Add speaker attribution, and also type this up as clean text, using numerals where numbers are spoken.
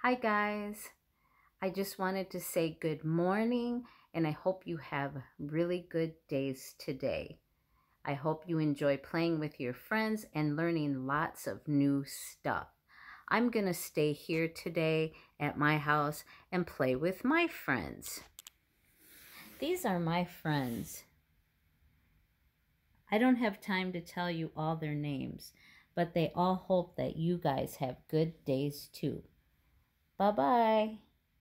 Speaker 1: Hi, guys. I just wanted to say good morning, and I hope you have really good days today. I hope you enjoy playing with your friends and learning lots of new stuff. I'm going to stay here today at my house and play with my friends. These are my friends. I don't have time to tell you all their names, but they all hope that you guys have good days too. Bye-bye.